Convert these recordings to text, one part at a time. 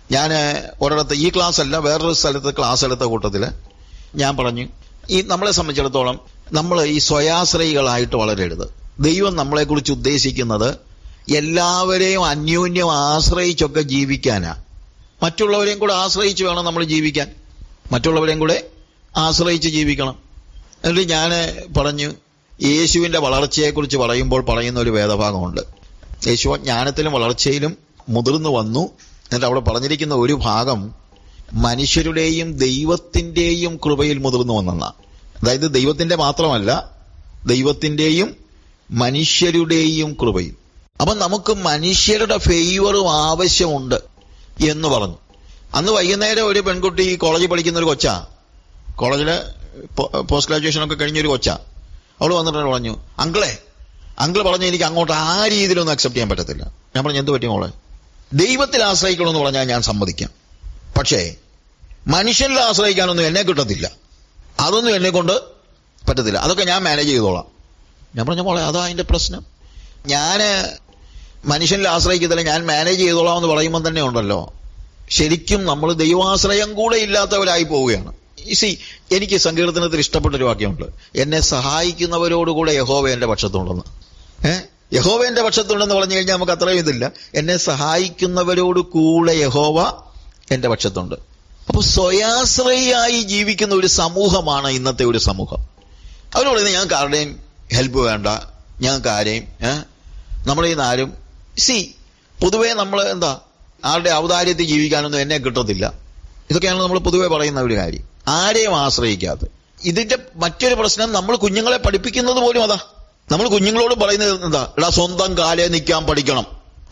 ഞാൻ ഒരിടത്ത്, ഈ ക്ലാസ് അല്ല, വേറൊരു സ്ഥലത്ത് ക്ലാസ് എടുത്ത കൂട്ടത്തിൽ ഞാൻ പറഞ്ഞു, ഈ നമ്മളെ സംബന്ധിച്ചിടത്തോളം നമ്മൾ ഈ സ്വയാശ്രയികളായിട്ട് വളരരുത്. ദൈവം നമ്മളെക്കുറിച്ച് ഉദ്ദേശിക്കുന്നത് എല്ലാവരെയും അന്യോന്യം ആശ്രയിച്ചൊക്കെ ജീവിക്കാനാ. മറ്റുള്ളവരെയും കൂടെ ആശ്രയിച്ച് വേണം നമ്മൾ ജീവിക്കാൻ. മറ്റുള്ളവരെയും കൂടെ ആശ്രയിച്ച് ജീവിക്കണം. എന്നിട്ട് ഞാൻ പറഞ്ഞു, യേശുവിൻ്റെ വളർച്ചയെക്കുറിച്ച് പറയുമ്പോൾ പറയുന്ന ഒരു വേദഭാഗമുണ്ട്. യേശു ജ്ഞാനത്തിലും വളർച്ചയിലും മുതിർന്നു വന്നു. എന്നിട്ട് അവിടെ പറഞ്ഞിരിക്കുന്ന ഒരു ഭാഗം മനുഷ്യരുടെയും ദൈവത്തിൻ്റെയും കൃപയിൽ മുതിർന്നു വന്നെന്നാണ്. അതായത് ദൈവത്തിൻ്റെ മാത്രമല്ല, ദൈവത്തിൻ്റെയും മനുഷ്യരുടെയും കൃപയിൽ. അപ്പം നമുക്ക് മനുഷ്യരുടെ ഫേവറും ആവശ്യമുണ്ട് എന്ന് പറഞ്ഞു. അന്ന് വൈകുന്നേരം ഒരു പെൺകുട്ടി, കോളേജിൽ പഠിക്കുന്ന ഒരു കൊച്ചാ, കോളേജിൽ പോസ്റ്റ് ഗ്രാജുവേഷനൊക്കെ കഴിഞ്ഞൊരു കൊച്ചാ, അവൾ വന്നിട്ട് പറഞ്ഞു, അങ്കിൾ പറഞ്ഞു എനിക്ക് അങ്ങോട്ട് ആ രീതിയിലൊന്നും അക്സെപ്റ്റ് ചെയ്യാൻ പറ്റത്തില്ല. ഞാൻ പറഞ്ഞു, എന്ത് പറ്റി മോളെ? ദൈവത്തിൽ ആശ്രയിക്കണമെന്ന് പറഞ്ഞാൽ ഞാൻ സമ്മതിക്കാം, പക്ഷേ മനുഷ്യനിൽ ആശ്രയിക്കാനൊന്നും എന്നെ കിട്ടത്തില്ല, അതൊന്നും എന്നെ കൊണ്ട് പറ്റത്തില്ല, അതൊക്കെ ഞാൻ മാനേജ് ചെയ്തോളാം. ഞാൻ പറഞ്ഞു, മോളെ അതാ അതിൻ്റെ പ്രശ്നം. ഞാൻ മനുഷ്യനിൽ ആശ്രയിക്കത്തില്ല, ഞാൻ മാനേജ് ചെയ്തോളാം എന്ന് പറയുമ്പോൾ തന്നെ ഉണ്ടല്ലോ, ശരിക്കും നമ്മൾ ദൈവാശ്രയം കൂടെ ഇല്ലാത്തവരായി പോവുകയാണ്. എനിക്ക് സങ്കീർത്തനത്തിൽ ഇഷ്ടപ്പെട്ടൊരു വാക്യമുണ്ട്, എന്നെ സഹായിക്കുന്നവരോടുകൂടെ യഹോവ എൻ്റെ പക്ഷത്തുണ്ടെന്ന്. യഹോവ എൻ്റെ പക്ഷത്തുണ്ടെന്ന് പറഞ്ഞു കഴിഞ്ഞാൽ നമുക്ക് അത്രയും ഇതില്ല. എന്നെ സഹായിക്കുന്നവരോട് കൂടെ യഹോവ എൻ്റെ പക്ഷത്തുണ്ട്. അപ്പോൾ സ്വയാശ്രയിയായി ജീവിക്കുന്ന ഒരു സമൂഹമാണ് ഇന്നത്തെ ഒരു സമൂഹം. അവരോട് ഞങ്ങൾക്ക് ആരുടെയും ഹെൽപ്പ് വേണ്ട, ഞങ്ങൾക്ക് ആരെയും നമ്മുടെ ഇന്ന് ആരും പൊതുവേ നമ്മൾ ആരുടെ ഔദാര്യത്തിൽ ജീവിക്കാനൊന്നും എന്നെ കിട്ടത്തില്ല. ഇതൊക്കെയാണ് നമ്മൾ പൊതുവെ പറയുന്ന ഒരു കാര്യം, ആരെയും ആശ്രയിക്കാതെ. ഇതിന്റെ മറ്റൊരു പ്രശ്നം, നമ്മൾ കുഞ്ഞുങ്ങളെ പഠിപ്പിക്കുന്നത് പോലും അതാ. നമ്മൾ കുഞ്ഞുങ്ങളോട് പറയുന്നത് എടാ സ്വന്തം കാലേ നിൽക്കാൻ പഠിക്കണം,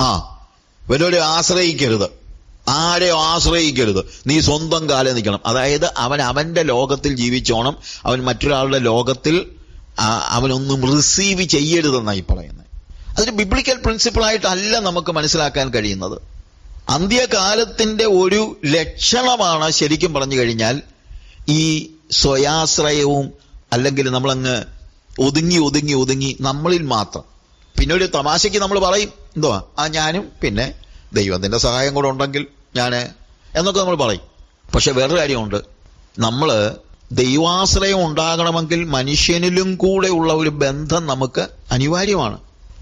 വല്ലവരെ ആശ്രയിക്കരുത്, ആരെയും ആശ്രയിക്കരുത്, നീ സ്വന്തം കാലേ നിൽക്കണം. അതായത് അവന്റെ ലോകത്തിൽ ജീവിച്ചോണം, അവൻ മറ്റൊരാളുടെ ലോകത്തിൽ അവനൊന്നും റിസീവ് ചെയ്യരുതെന്നായി പറയുന്നത്. അതൊരു ബിബ്ലിക്കൽ പ്രിൻസിപ്പിളായിട്ടല്ല നമുക്ക് മനസ്സിലാക്കാൻ കഴിയുന്നത്. അന്ത്യകാലത്തിന്റെ ഒരു ലക്ഷണമാണ് ശരിക്കും പറഞ്ഞു കഴിഞ്ഞാൽ ഈ സ്വയാശ്രയവും, അല്ലെങ്കിൽ നമ്മളങ്ങ് ഒതുങ്ങി നമ്മളിൽ മാത്രം. പിന്നെ ഒരു തമാശയ്ക്ക് നമ്മൾ പറയും, ഞാനും പിന്നെ ദൈവത്തിൻ്റെ സഹായം കൂടെ ഉണ്ടെങ്കിൽ എന്നൊക്കെ നമ്മൾ പറയും. പക്ഷെ വേറൊരു കാര്യമുണ്ട്, നമ്മൾ ദൈവാശ്രയം ഉണ്ടാകണമെങ്കിൽ മനുഷ്യനിലും കൂടെ ഉള്ള ഒരു ബന്ധം നമുക്ക് അനിവാര്യമാണ്.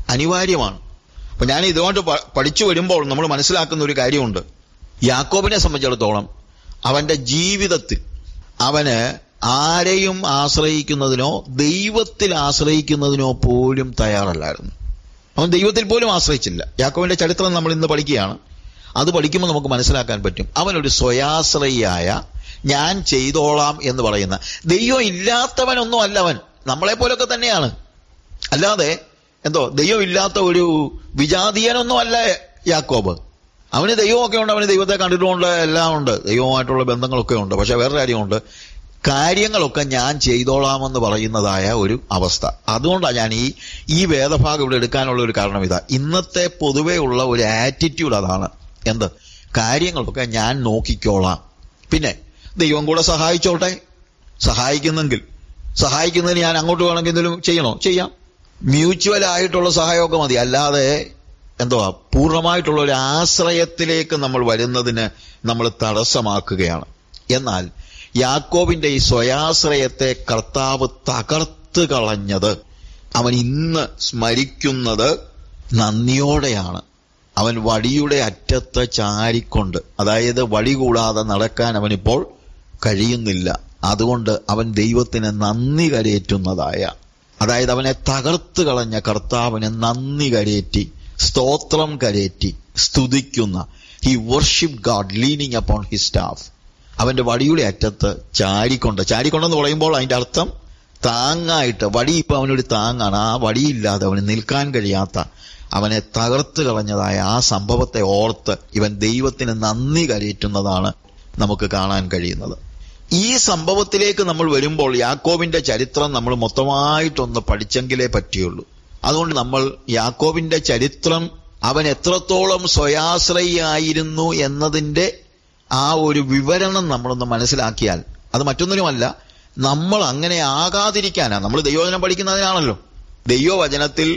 അപ്പൊ ഞാൻ ഇതുകൊണ്ട് പഠിച്ചു വരുമ്പോൾ നമ്മൾ മനസ്സിലാക്കുന്ന ഒരു കാര്യമുണ്ട്. യാക്കോബിനെ സംബന്ധിച്ചിടത്തോളം അവന്റെ ജീവിതത്തിൽ അവന് ആരെയും ആശ്രയിക്കുന്നതിനോ ദൈവത്തിൽ ആശ്രയിക്കുന്നതിനോ പോലും തയ്യാറല്ലായിരുന്നു. അവൻ ദൈവത്തിൽ പോലും ആശ്രയിച്ചില്ല. യാക്കോബിന്റെ ചരിത്രം നമ്മൾ ഇന്ന് പഠിക്കുകയാണ്. അത് പഠിക്കുമ്പോൾ നമുക്ക് മനസ്സിലാക്കാൻ പറ്റും, അവനൊരു സ്വയാശ്രയിയായ, ഞാൻ ചെയ്തോളാം എന്ന് പറയുന്ന, ദൈവം ഇല്ലാത്തവനൊന്നും അല്ല അവൻ, നമ്മളെപ്പോലൊക്കെ തന്നെയാണ്. അല്ലാതെ ദൈവം ഇല്ലാത്ത ഒരു വിജാതീയനൊന്നും അല്ല യാക്കോബ്. അവന് ദൈവമൊക്കെ ഉണ്ട്, അവന് ദൈവത്തെ കണ്ടിട്ടുമുണ്ട്, എല്ലാം ഉണ്ട്, ദൈവവുമായിട്ടുള്ള ബന്ധങ്ങളൊക്കെ ഉണ്ട്. പക്ഷെ വേറെ കാര്യമുണ്ട്, കാര്യങ്ങളൊക്കെ ഞാൻ ചെയ്തോളാമെന്ന് പറയുന്നതായ ഒരു അവസ്ഥ. അതുകൊണ്ടാണ് ഞാൻ ഈ വേദഭാഗം ഇവിടെ എടുക്കാനുള്ള ഒരു കാരണം ഇതാ. ഇന്നത്തെ പൊതുവേ ഉള്ള ഒരു ആറ്റിറ്റ്യൂഡ് അതാണ്. കാര്യങ്ങളൊക്കെ ഞാൻ നോക്കിക്കോളാം, പിന്നെ ദൈവം കൂടെ സഹായിച്ചോട്ടെ, സഹായിക്കുന്നതിന് ഞാൻ അങ്ങോട്ട് വേണമെങ്കിൽ എന്തെങ്കിലും ചെയ്യാം. മ്യൂച്വൽ ആയിട്ടുള്ള സഹായമൊക്കെ മതി. അല്ലാതെ പൂർണ്ണമായിട്ടുള്ള ഒരു ആശ്രയത്തിലേക്ക് നമ്മൾ വരുന്നതിന് നമ്മൾ തടസ്സമാക്കുകയാണ്. എന്നാൽ യാക്കോബിന്റെ ഈ സ്വയാശ്രയത്തെ കർത്താവ് തകർത്ത് കളഞ്ഞത് അവൻ ഇന്ന് സ്മരിക്കുന്നത് നന്ദിയോടെയാണ്. അവൻ വടിയുടെ അറ്റത്ത് ചാരിക്കൊണ്ട്, അതായത് വടി കൂടാതെ നടക്കാൻ അവനിപ്പോൾ കഴിയുന്നില്ല. അതുകൊണ്ട് അവൻ ദൈവത്തിന് നന്ദി കരയേറ്റുന്നതായ, അതായത് അവനെ തകർത്ത് കളഞ്ഞ കർത്താവിനെ നന്ദി കരയേറ്റി, സ്തോത്രം കരയേറ്റി സ്തുതിക്കുന്ന, he worship God leaning upon his staff. അവന്റെ വടിയുടെ അറ്റത്ത് ചാരിക്കൊണ്ടെന്ന് പറയുമ്പോൾ അതിന്റെ അർത്ഥം താങ്ങായിട്ട്, വടി ഇപ്പൊ അവനൊരു താങ്ങാണ്. ആ വടിയില്ലാതെ അവന് നിൽക്കാൻ കഴിയാത്ത, അവനെ തകർത്ത് കളഞ്ഞതായ ആ സംഭവത്തെ ഓർത്ത് ഇവൻ ദൈവത്തിന് നന്ദി കരയേറ്റുന്നതാണ് നമുക്ക് കാണാൻ കഴിയുന്നത്. ഈ സംഭവത്തിലേക്ക് നമ്മൾ വരുമ്പോൾ യാക്കോബിന്റെ ചരിത്രം നമ്മൾ മൊത്തമായിട്ടൊന്ന് പഠിച്ചെങ്കിലേ പറ്റിയുള്ളൂ. അതുകൊണ്ട് നമ്മൾ യാക്കോബിന്റെ ചരിത്രം, അവൻ എത്രത്തോളം സ്വയാശ്രയിയായിരുന്നു എന്നതിൻ്റെ ആ ഒരു വിവരണം നമ്മളൊന്ന് മനസ്സിലാക്കിയാൽ, അത് മറ്റൊന്നിനുമല്ല, നമ്മൾ അങ്ങനെ ആകാതിരിക്കാനാണ്. നമ്മൾ ദൈവവചനം പഠിക്കുന്നതിനാണല്ലോ. ദൈവവചനത്തിൽ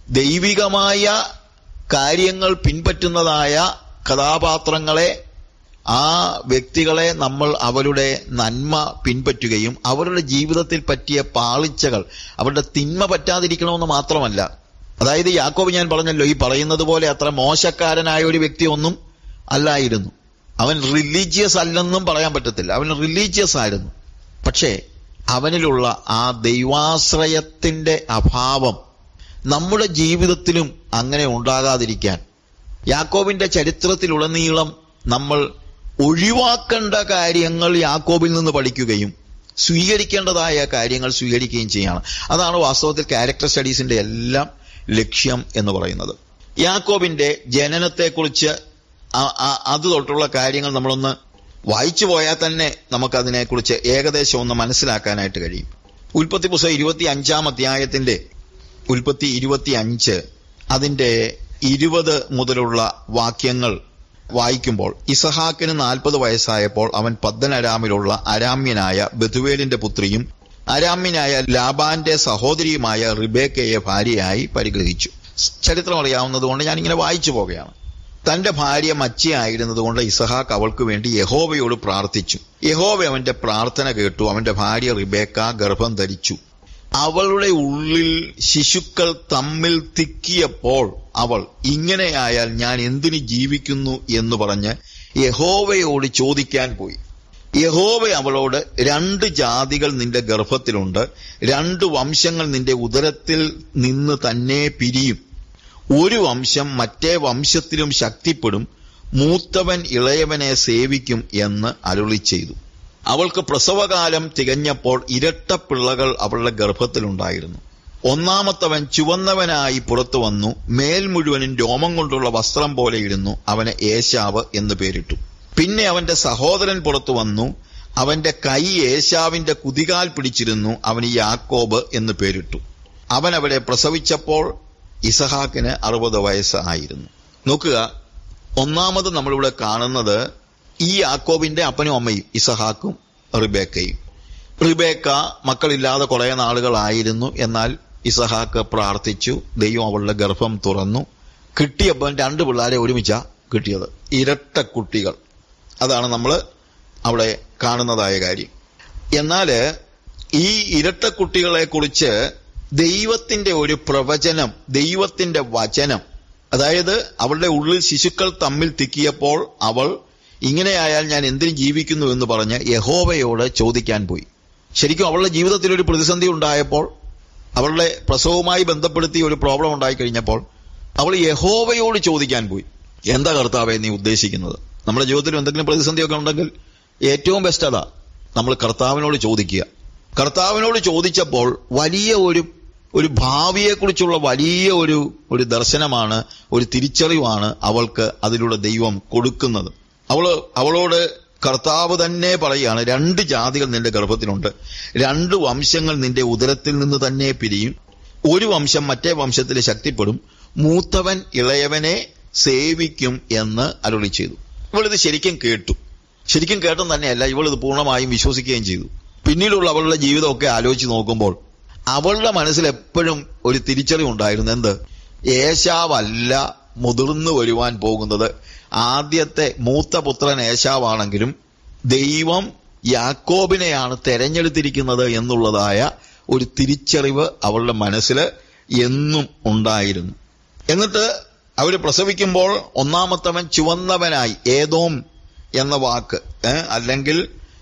ദൈവികമായ കാര്യങ്ങൾ പിൻപറ്റുന്നതായ കഥാപാത്രങ്ങളെ ആ വ്യക്തികളെ നമ്മൾ അവരുടെ നന്മ പിൻപറ്റുകയും അവരുടെ ജീവിതത്തിൽ പറ്റിയ പാളിച്ചകൾ, അവരുടെ തിന്മ പറ്റാതിരിക്കണമെന്ന് മാത്രമല്ല. അതായത് യാക്കോബ്, ഞാൻ പറഞ്ഞല്ലോ, ഈ പറയുന്നത് പോലെ അത്ര മോശക്കാരനായ ഒരു വ്യക്തി ഒന്നും അല്ലായിരുന്നു. അവൻ റിലീജിയസ് അല്ലെന്നും പറയാൻ പറ്റത്തില്ല. അവൻ റിലീജിയസ് ആയിരുന്നു. പക്ഷേ അവനിലുള്ള ആ ദൈവാശ്രയത്തിന്റെ അഭാവം നമ്മുടെ ജീവിതത്തിലും അങ്ങനെ ഉണ്ടാകാതിരിക്കാൻ യാക്കോബിന്റെ ചരിത്രത്തിലുടനീളം നമ്മൾ ഒഴിവാക്കേണ്ട കാര്യങ്ങൾ യാക്കോബിൽ നിന്ന് പഠിക്കുകയും സ്വീകരിക്കേണ്ടതായ കാര്യങ്ങൾ സ്വീകരിക്കുകയും ചെയ്യണം. അതാണ് വാസ്തവത്തിൽ ക്യാരക്ടർ സ്റ്റഡീസിന്റെ എല്ലാം ലക്ഷ്യം എന്ന് പറയുന്നത്. യാക്കോബിന്റെ ജനനത്തെക്കുറിച്ച് അത് തൊട്ടുള്ള കാര്യങ്ങൾ നമ്മളൊന്ന് വായിച്ചു പോയാൽ തന്നെ നമുക്കതിനെക്കുറിച്ച് ഏകദേശം ഒന്ന് മനസ്സിലാക്കാനായിട്ട് കഴിയും. ഉൽപ്പത്തി പുസ്തകം 25 അധ്യായത്തിന്റെ ഉൽപ്പത്തി 25 അതിന്റെ 20 മുതലുള്ള വാക്യങ്ങൾ വായിക്കുമ്പോൾ, ഇസഹാക്കിന് 40 വയസ്സായപ്പോൾ അവൻ പദ്ദൻ അരാമിലുള്ള അരാമ്യനായ ബെഥുവേലിന്റെ പുത്രിയും അരാമ്യനായ ലാബാന്റെ സഹോദരിയുമായ റിബേക്കയെ ഭാര്യയായി പരിഗ്രഹിച്ചു. ചരിത്രം അറിയാവുന്നതുകൊണ്ട് ഞാനിങ്ങനെ വായിച്ചു പോകുകയാണ്. തന്റെ ഭാര്യ മച്ചിയായിരുന്നതുകൊണ്ട് ഇസഹാക്ക് അവൾക്ക് വേണ്ടി യഹോവയോട് പ്രാർത്ഥിച്ചു. യഹോവ അവന്റെ പ്രാർത്ഥന കേട്ടു. അവന്റെ ഭാര്യ റിബേക്ക ഗർഭം ധരിച്ചു. അവളുടെ ഉള്ളിൽ ശിശുക്കൾ തമ്മിൽ തിക്കിയപ്പോൾ അവൾ, ഇങ്ങനെയായാൽ ഞാൻ എന്തിന് ജീവിക്കുന്നു എന്ന് പറഞ്ഞ് യഹോവയോട് ചോദിക്കാൻ പോയി. യഹോവ അവളോട്, 2 ജാതികൾ നിന്റെ ഗർഭത്തിലുണ്ട്, 2 വംശങ്ങൾ നിന്റെ ഉദരത്തിൽ നിന്ന് തന്നെ പിരിയും. ഒരു വംശം മറ്റേ വംശത്തിലും ശക്തിപ്പെടും, മൂത്തവൻ ഇളയവനെ സേവിക്കും എന്ന് അരുളി ചെയ്തു. അവൾക്ക് പ്രസവകാലം തികഞ്ഞപ്പോൾ 2 പിള്ളകൾ അവളുടെ ഗർഭത്തിലുണ്ടായിരുന്നു. 1-മത്തവൻ ചുവന്നവനായി പുറത്തു വന്നു, മേൽ മുഴുവനും രോമം കൊണ്ടുള്ള വസ്ത്രം പോലെ ഇരുന്നു. അവന് ഏശാവ് എന്ന് പേരിട്ടു. പിന്നെ അവന്റെ സഹോദരൻ പുറത്തു വന്നു, അവന്റെ കൈ ഏശാവിന്റെ കുതികാൽ പിടിച്ചിരുന്നു. അവന് യാക്കോബ് എന്ന് പേരിട്ടു. അവൻ അവരെ പ്രസവിച്ചപ്പോൾ ഇസഹാക്കിന് 60 വയസ്സായിരുന്നു. നോക്കുക, ഒന്നാമത് നമ്മളിവിടെ കാണുന്നത് ഈ യാക്കോബിന്റെ അപ്പനും അമ്മയും ഇസഹാക്കും റിബേക്കയും. റിബേക്ക മക്കളില്ലാതെ കുറെ നാളുകളായിരുന്നു. എന്നാൽ ഇസഹാക്ക് പ്രാർത്ഥിച്ചു, ദൈവം അവളുടെ ഗർഭം തുറന്നു. കിട്ടിയപ്പോൾ 2 പിള്ളേരെ ഒരുമിച്ചാ കിട്ടിയത്, ഇരട്ട കുട്ടികൾ. അതാണ് നമ്മൾ അവിടെ കാണുന്നതായ കാര്യം. എന്നാൽ ഈ ഇരട്ട കുട്ടികളെ കുറിച്ച് ദൈവത്തിന്റെ ഒരു പ്രവചനം, ദൈവത്തിന്റെ വചനം, അതായത് അവളുടെ ഉള്ളിൽ ശിശുക്കൾ തമ്മിൽ തിക്കിയപ്പോൾ അവൾ, ഇങ്ങനെയായാൽ ഞാൻ എന്തിന് ജീവിക്കുന്നു എന്ന് പറഞ്ഞ് യഹോവയോട് ചോദിക്കാൻ പോയി. ശരിക്കും അവളുടെ ജീവിതത്തിൽ ഒരു പ്രതിസന്ധി ഉണ്ടായപ്പോൾ, അവളുടെ പ്രസവവുമായി ബന്ധപ്പെടുത്തി ഒരു പ്രോബ്ലം ഉണ്ടായിക്കഴിഞ്ഞപ്പോൾ അവൾ യഹോവയോട് ചോദിക്കാൻ പോയി, എന്താ കർത്താവേ നീ ഉദ്ദേശിക്കുന്നത്? നമ്മുടെ ജീവിതത്തിൽ എന്തെങ്കിലും പ്രതിസന്ധിയൊക്കെ ഉണ്ടെങ്കിൽ ഏറ്റവും ബെസ്റ്റ് അതാ, നമ്മൾ കർത്താവിനോട് ചോദിക്കുക. കർത്താവിനോട് ചോദിച്ചപ്പോൾ വലിയ ഒരു ഭാവിയെക്കുറിച്ചുള്ള വലിയ ഒരു ദർശനമാണ്, ഒരു തിരിച്ചറിവാണ് അവൾക്ക് അതിലൂടെ ദൈവം കൊടുക്കുന്നത്. അവളോട് കർത്താവ് തന്നെ പറയുകയാണ്, 2 ജാതികൾ നിന്റെ ഗർഭത്തിലുണ്ട്, 2 വംശങ്ങൾ നിന്റെ ഉദരത്തിൽ നിന്ന് തന്നെ പിരിയും, ഒരു വംശം മറ്റേ വംശത്തിൽ ശക്തിപ്പെടും, മൂത്തവൻ ഇളയവനെ സേവിക്കും എന്ന് അരുളി ചെയ്തു. ഇവളിത് ശരിക്കും കേട്ടു. ശരിക്കും കേട്ടെന്ന് തന്നെയല്ല, ഇവളിത് പൂർണ്ണമായും വിശ്വസിക്കുകയും ചെയ്തു. പിന്നീടുള്ള അവളുടെ ജീവിതമൊക്കെ ആലോചിച്ച് നോക്കുമ്പോൾ അവളുടെ മനസ്സിൽ എപ്പോഴും ഒരു തിരിച്ചറിവുണ്ടായിരുന്നു. എന്ത്? ഏശാവല്ല മുതിർന്നു വരുവാൻ പോകുന്നത്. ആദ്യത്തെ മൂത്ത പുത്രൻ ഏശാവാണെങ്കിലും ദൈവം യാക്കോബിനെയാണ് തെരഞ്ഞെടുത്തിരിക്കുന്നത് എന്നുള്ളതായ ഒരു തിരിച്ചറിവ് അവളുടെ മനസ്സിൽ എന്നും ഉണ്ടായിരുന്നു. എന്നിട്ട് അവർ പ്രസവിക്കുമ്പോൾ 1-മത്തവൻ ചുവന്നവനായി, ഏദോം എന്ന വാക്ക് അല്ലെങ്കിൽ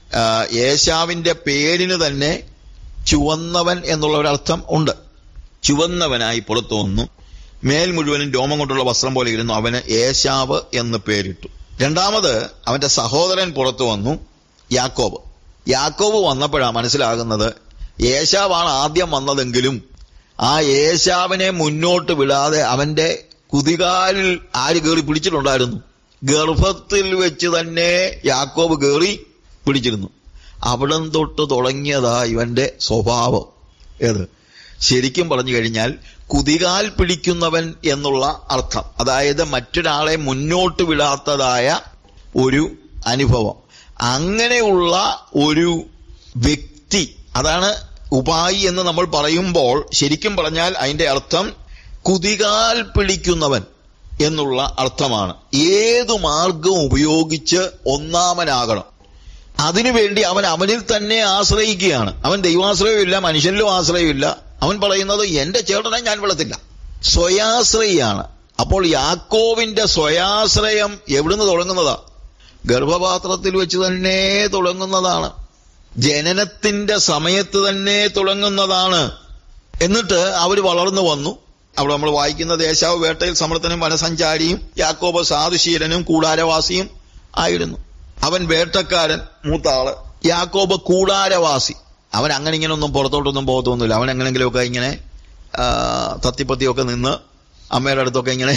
ഏശാവിന്റെ പേരിന് തന്നെ ചുവന്നവൻ എന്നുള്ള ഒരർത്ഥം ഉണ്ട്. ചുവന്നവനായി പുറത്തു വന്നു, മേൽ മുഴുവനും രോമം കൊണ്ടുള്ള വസ്ത്രം പോലെ ഇരുന്നു. അവന് ഏശാവ് എന്ന് പേരിട്ടു. 2-മത് അവന്റെ സഹോദരൻ പുറത്തു വന്നു, യാക്കോബ്. യാക്കോബ് വന്നപ്പോഴാണ് മനസ്സിലാകുന്നത് ഏശാവാണ് ആദ്യം വന്നതെങ്കിലും ആ ഏശാവിനെ മുന്നോട്ട് വിടാതെ അവന്റെ കുതികാലിൽ ആര് കയറി പിടിച്ചിട്ടുണ്ടായിരുന്നു? ഗർഭത്തിൽ വെച്ച് തന്നെ യാക്കോബ് കയറി പിടിച്ചിരുന്നു. അവിടം തൊട്ട് തുടങ്ങിയതാ ഇവന്റെ സ്വഭാവം. ഏത്? ശരിക്കും പറഞ്ഞു കഴിഞ്ഞാൽ കുതികാൽ പിടിക്കുന്നവൻ എന്നുള്ള അർത്ഥം, അതായത് മറ്റൊരാളെ മുന്നോട്ട് വിടാത്തതായ ഒരു അനുഭവം. അങ്ങനെയുള്ള ഒരു വ്യക്തി, അതാണ് ഉപായി എന്ന് നമ്മൾ പറയുമ്പോൾ ശരിക്കും പറഞ്ഞാൽ അതിന്റെ അർത്ഥം കുതികാൽ പിടിക്കുന്നവൻ. എന്നുള്ള അർത്ഥമാണ്. ഏതു മാർഗവും ഉപയോഗിച്ച് ഒന്നാമനാകണം. അതിനുവേണ്ടി അവൻ അവനിൽ തന്നെ ആശ്രയിക്കുകയാണ്. അവൻ ദൈവാശ്രയമില്ല, മനുഷ്യനിലും ആശ്രയമില്ല. അവൻ പറയുന്നത് എന്റെ ചേട്ടനെ ഞാൻ വിളത്തില്ല. സ്വയാശ്രയിയാണ്. അപ്പോൾ യാക്കോവിന്റെ സ്വയാശ്രയം എവിടുന്ന് തുടങ്ങുന്നതാ? ഗർഭപാത്രത്തിൽ വെച്ച് തന്നെ തുടങ്ങുന്നതാണ്. ജനനത്തിന്റെ സമയത്ത് തന്നെ തുടങ്ങുന്നതാണ്. എന്നിട്ട് അവർ വളർന്നു വന്നു. അവിടെ നമ്മൾ വായിക്കുന്നത് ഏശാവ് വേട്ടയിൽ സമർത്ഥനും വനസഞ്ചാരിയും യാക്കോബ് സാധുശീലനും കൂടാരവാസിയും ആയിരുന്നു. അവൻ വേട്ടക്കാരൻ, മൂത്ത ആള്. യാക്കോബ് കൂടാരവാസി. അവൻ അങ്ങനെ ഇങ്ങനെ ഒന്നും പുറത്തോട്ടൊന്നും പോകത്തൊന്നുമില്ല. അവൻ എങ്ങനെങ്കിലുമൊക്കെ ഇങ്ങനെ തത്തിപ്പത്തിയൊക്കെ നിന്ന് അമ്മയുടെ അടുത്തൊക്കെ ഇങ്ങനെ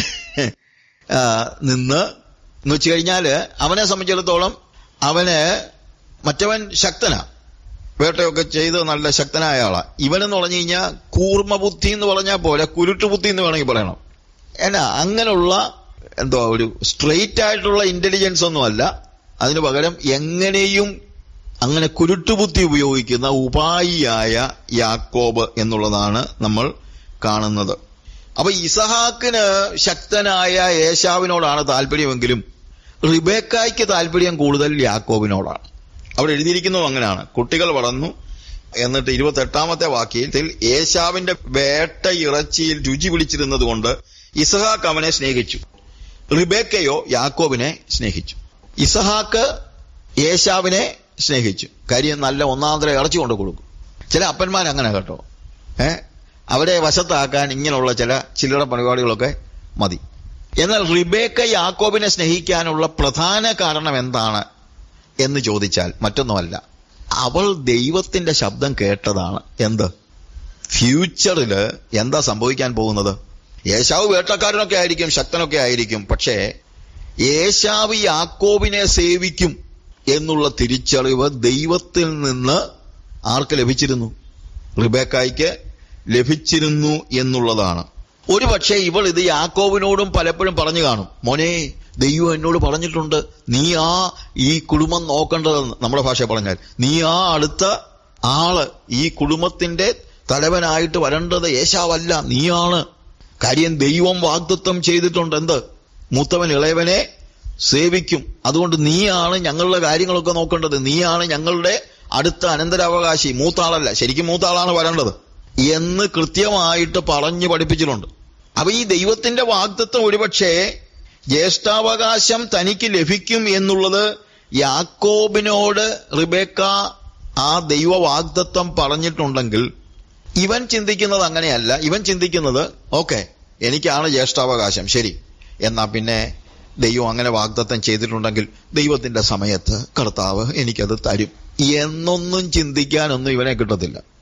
നിന്ന് എന്ന് വെച്ച് കഴിഞ്ഞാൽ അവനെ സംബന്ധിച്ചിടത്തോളം അവന് മറ്റവൻ ശക്തനാ, വേട്ടയൊക്കെ ചെയ്ത് നല്ല ശക്തനായ ആളാ. ഇവനെന്ന് പറഞ്ഞു കഴിഞ്ഞാൽ കൂർമ്മ ബുദ്ധി എന്ന് പറഞ്ഞാൽ പോലെ കുരുട്ടുബുദ്ധി എന്ന് വേണമെങ്കിൽ പറയണം. എന്നാ അങ്ങനെയുള്ള എന്തോ ഒരു സ്ട്രെയിറ്റ് ആയിട്ടുള്ള ഇന്റലിജൻസ് ഒന്നുമല്ല. അതിനു പകരം എങ്ങനെയും അങ്ങനെ കുരുട്ടുബുദ്ധി ഉപയോഗിക്കുന്ന ഉപായിയായ യാക്കോബ് എന്നുള്ളതാണ് നമ്മൾ കാണുന്നത്. അപ്പൊ ഇസഹാക്കിന് ശക്തനായ ഏശാവിനോടാണ് താല്പര്യമെങ്കിലും റിബേക്കായ്ക്ക് താല്പര്യം കൂടുതൽ യാക്കോബിനോടാണ്. അവിടെ എഴുതിയിരിക്കുന്നത് അങ്ങനെയാണ്. കുട്ടികൾ വളർന്നു. എന്നിട്ട് 28ാമത്തെ വാക്യത്തിൽ ഏശാവിന്റെ വേട്ട ഇറച്ചിയിൽ രുചി പിടിച്ചിരുന്നത് കൊണ്ട് ഇസഹാക്ക് അവനെ സ്നേഹിച്ചു, റിബേക്കയോ യാക്കോബിനെ സ്നേഹിച്ചു. ഇസഹാക്ക് ഏശാവിനെ സ്നേഹിച്ചു. കാര്യം നല്ല ഒന്നാന്തര ഇറച്ചി കൊണ്ട് കൊടുക്കും. ചില അപ്പന്മാർ അങ്ങനെ കേട്ടോ, അവരെ വശത്താക്കാൻ ഇങ്ങനെയുള്ള ചില ചില്ലറ പരിപാടികളൊക്കെ മതി. എന്നാൽ റിബേക്ക യാക്കോബിനെ സ്നേഹിക്കാനുള്ള പ്രധാന കാരണം എന്താണ് എന്ന് ചോദിച്ചാൽ മറ്റൊന്നുമല്ല, അവൾ ദൈവത്തിന്റെ ശബ്ദം കേട്ടതാണ്. എന്ത്? ഫ്യൂച്ചറില് എന്താ സംഭവിക്കാൻ പോകുന്നത്? ഏശാവ് വേട്ടക്കാരനൊക്കെ ആയിരിക്കും, ശക്തനൊക്കെ ആയിരിക്കും. പക്ഷേ ഏശാവ് യാക്കോബിനെ സേവിക്കും എന്നുള്ള തിരിച്ചറിവ് ദൈവത്തിൽ നിന്ന് ആർക്ക് ലഭിച്ചിരുന്നു? റിബേക്കായ്ക്ക് ലഭിച്ചിരുന്നു എന്നുള്ളതാണ്. ഒരു പക്ഷേ ഇവൾ ഇത് യാക്കോബിനോടും പലപ്പോഴും പറഞ്ഞു കാണും. മോനെ, ദൈവം എന്നോട് പറഞ്ഞിട്ടുണ്ട്, നീ ഈ കുടുംബം നോക്കേണ്ടതെന്ന്. നമ്മുടെ ഭാഷ പറഞ്ഞാൽ നീ അടുത്ത ആള്, ഈ കുടുംബത്തിന്റെ തലവനായിട്ട് വരേണ്ടത് ഏശാവല്ല, നീയാണ്. കാര്യം ദൈവം വാഗ്ദത്തം ചെയ്തിട്ടുണ്ട്. എന്ത്? മൂത്തവൻ ഇളയവനെ സേവിക്കും. അതുകൊണ്ട് നീയാണ് ഞങ്ങളുടെ കാര്യങ്ങളൊക്കെ നോക്കേണ്ടത്, നീയാണ് ഞങ്ങളുടെ അടുത്ത അനന്തരാവകാശി, മൂത്താളല്ല. ശരിക്കും മൂത്താളാണ് വരേണ്ടത് എന്ന് കൃത്യമായിട്ട് പറഞ്ഞു പഠിപ്പിച്ചിട്ടുണ്ട്. അപ്പൊ ഈ ദൈവത്തിന്റെ വാഗ്ദത്തം ഒരുപക്ഷെ ജ്യേഷ്ഠാവകാശം തനിക്ക് ലഭിക്കും എന്നുള്ളത് യാക്കോബിനോട് റിബേക്ക ആ ദൈവ വാഗ്ദത്തം പറഞ്ഞിട്ടുണ്ടെങ്കിൽ ഇവൻ ചിന്തിക്കുന്നത് അങ്ങനെയല്ല. ഇവൻ ചിന്തിക്കുന്നത് ഓക്കെ, എനിക്കാണ് ജ്യേഷ്ഠാവകാശം, ശരി, എന്നാ പിന്നെ ദൈവം അങ്ങനെ വാഗ്ദത്തം ചെയ്തിട്ടുണ്ടെങ്കിൽ ദൈവത്തിന്റെ സമയത്ത് കർത്താവ് എനിക്കത് തരും എന്നൊന്നും ചിന്തിക്കാനൊന്നും ഇവനെ കിട്ടത്തില്ല.